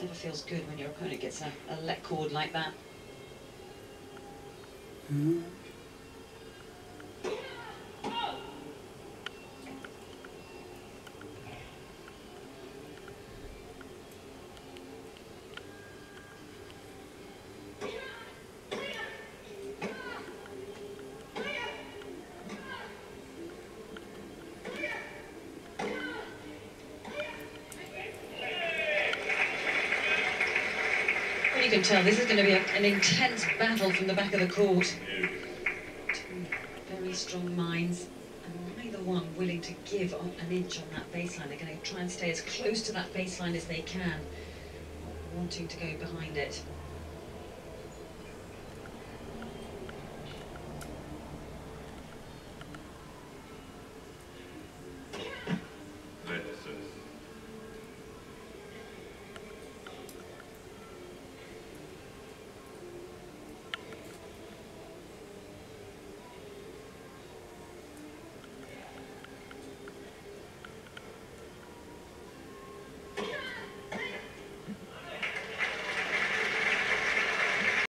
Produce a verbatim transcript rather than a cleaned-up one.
Never feels good when your opponent gets a, a let cord like that. Mm-hmm. You can tell this is going to be a, an intense battle from the back of the court. Two very strong minds, and neither one willing to give an inch on that baseline. They're going to try and stay as close to that baseline as they can, not wanting to go behind it.